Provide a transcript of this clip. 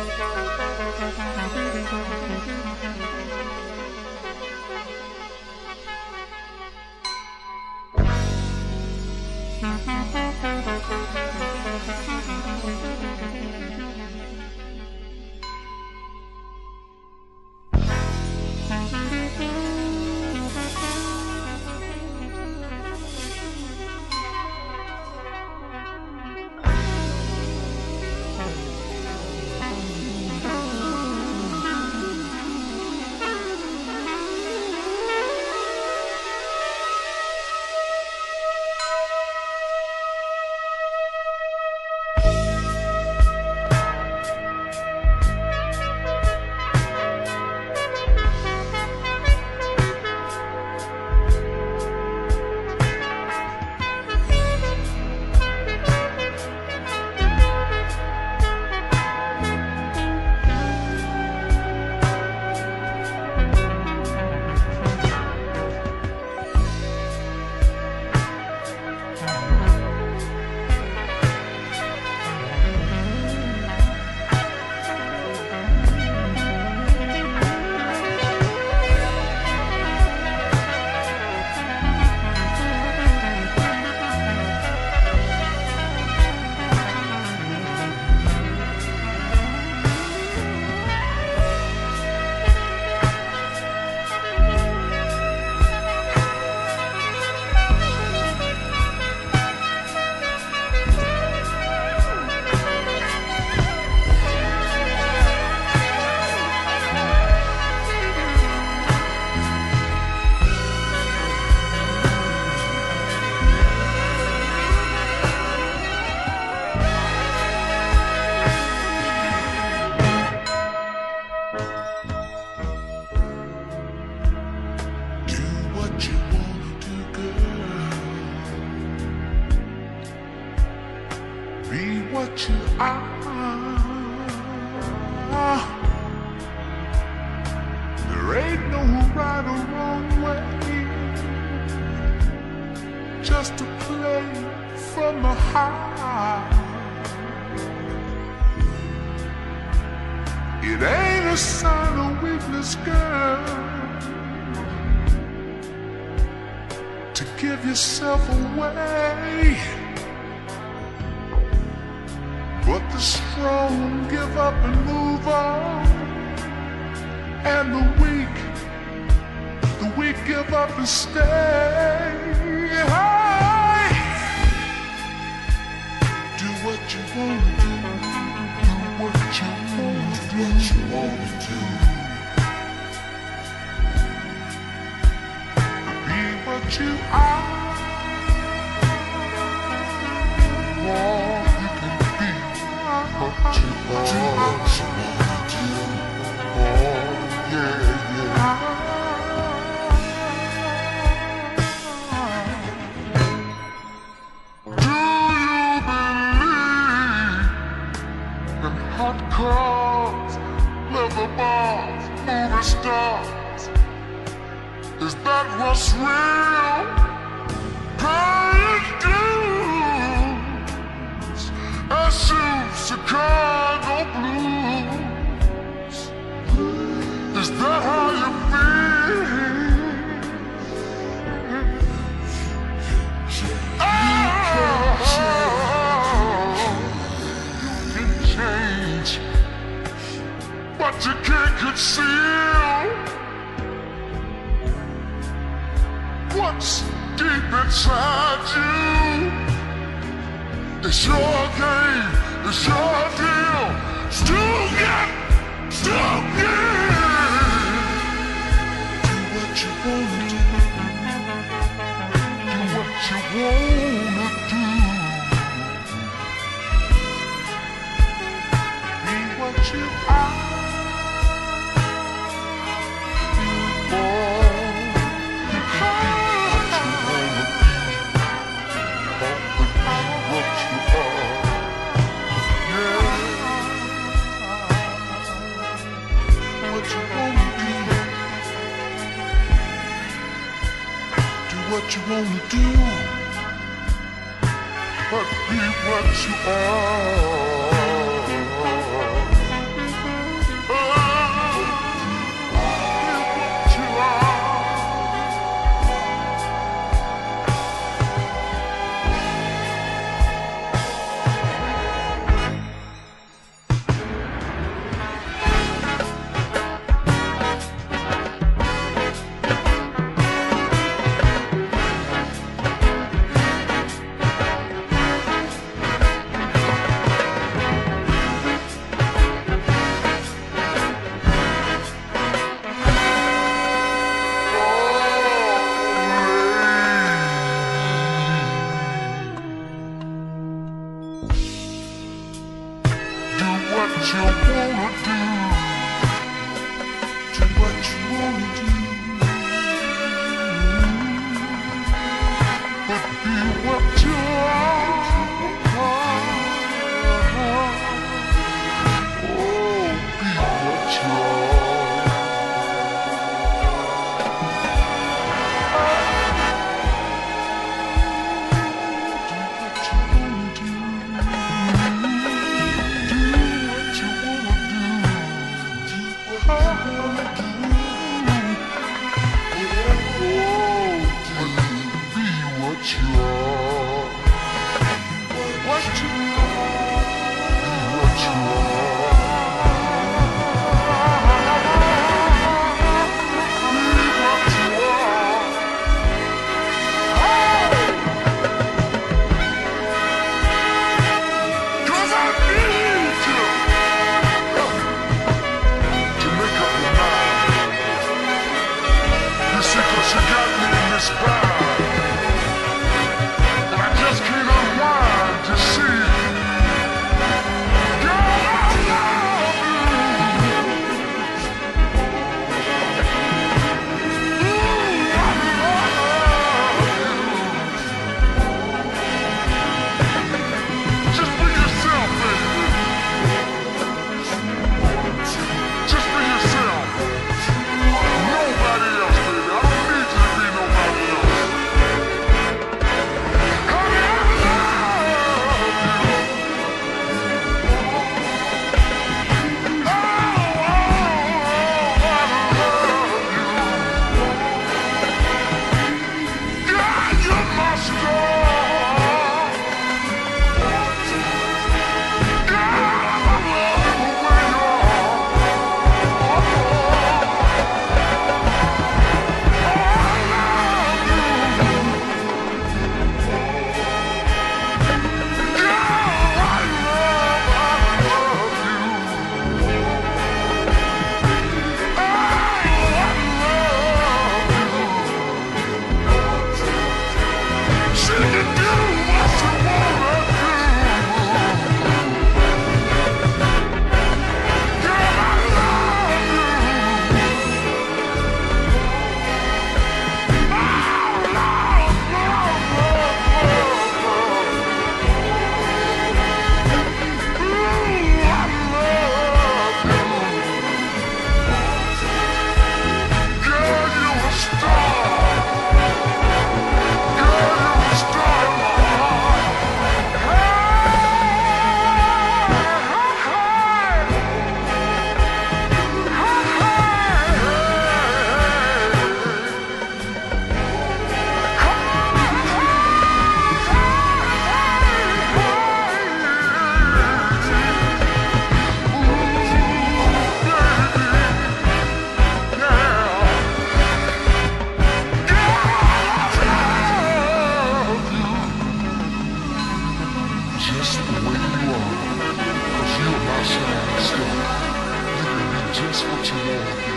what you are. There ain't no right or wrong way, just to play from the heart. It ain't a sign of weakness, girl, to give yourself away. But the strong give up and move on, and the weak give up and stay. Hey, do what you want to do, do what you want to do, what you want to do. Be what you are. All you can be, what you want to do. Oh, yeah, yeah. Hot cars, leather bars, movie stars. Is that what's real? Paying dues as soon Chicago blues. Is that how you feel? But you can't conceal what's deep inside you. It's your game, it's your deal. Still get. Do what you wanna do. Do what you wanna do. Be what you are. What you wanna do, but be what you are. you wanna do. Do what you wanna do. But be what you are. Oh, be what you are. You got me in this bag, and I just can't unwind to see. Girl, I love you. Ooh, I love you. Just be yourself, baby. Just be yourself. Nobody else, baby. I don't need you to be nobody else. Honey, I love you. Oh, I love you. God, you're my star. God, I love the way you are. Just the way you are, 'cause you're my shining star. You can be just what you want.